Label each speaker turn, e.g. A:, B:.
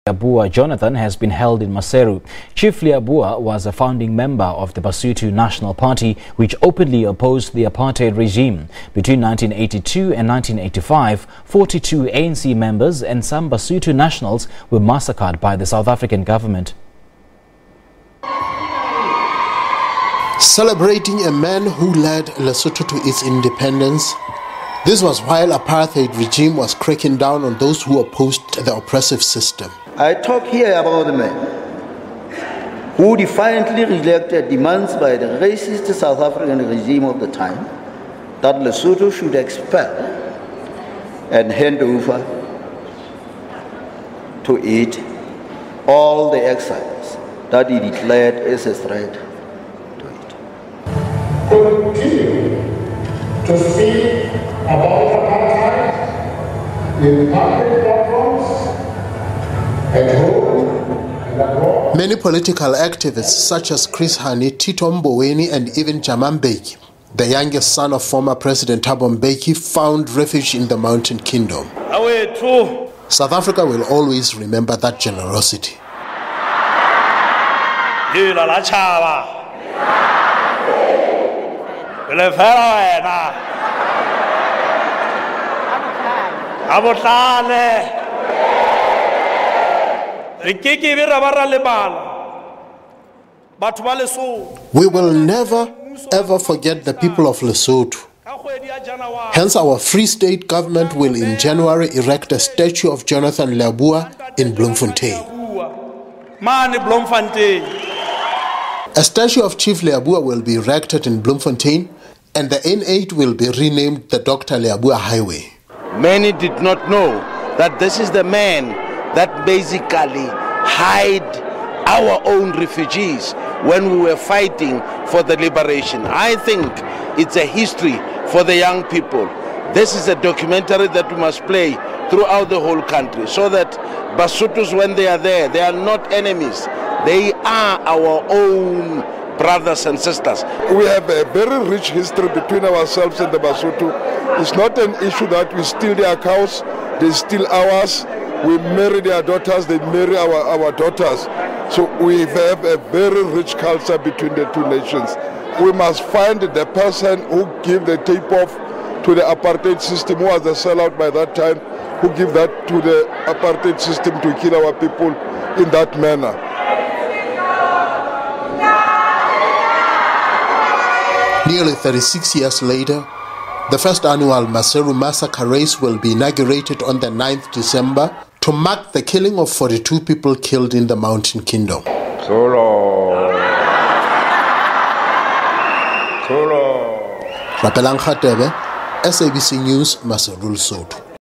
A: Leabua Jonathan has been held in Maseru. Chief Leabua was a founding member of the Basotho National Party, which openly opposed the apartheid regime. Between 1982 and 1985, 42 ANC members and some Basotho nationals were massacred by the South African government.
B: Celebrating a man who led Lesotho to its independence, this was while apartheid regime was cracking down on those who opposed the oppressive system.
C: I talk here about a man who defiantly rejected demands by the racist South African regime of the time that Lesotho should expel and hand over to it all the exiles that he declared as a threat to it.
D: Continue to speak about apartheid in public platforms, at home and abroad.
B: Many political activists such as Chris Hani, Tito Mboweni and even Jaman Mbeki, the youngest son of former President Thabo Mbeki, found refuge in the Mountain Kingdom. South Africa will always remember that generosity. We will never ever forget the people of Lesotho. Hence, our Free State government will in January erect a statue of Jonathan Leabua in Bloemfontein. A statue of Chief Leabua will be erected in Bloemfontein, and the N8 will be renamed the Dr. Leabua Highway.
E: Many did not know that this is the man that basically hid our own refugees when we were fighting for the liberation. I think it's a history for the young people. This is a documentary that we must play throughout the whole country so that Basothos, when they are there, they are not enemies. They are our own brothers and sisters.
F: We have a very rich history between ourselves and the Basotho. It's not an issue that we steal their cows, they steal ours. We marry their daughters, they marry our daughters. So we have a very rich culture between the two nations. We must find the person who gave the tape-off to the apartheid system, who was the sellout by that time, who gave that to the apartheid system to kill our people in that manner.
B: Nearly 36 years later, the first annual Maseru massacre race will be inaugurated on the 9th December to mark the killing of 42 people killed in the Mountain Kingdom. Rapelang Khatebe, SABC News, Maseru, Lesotho.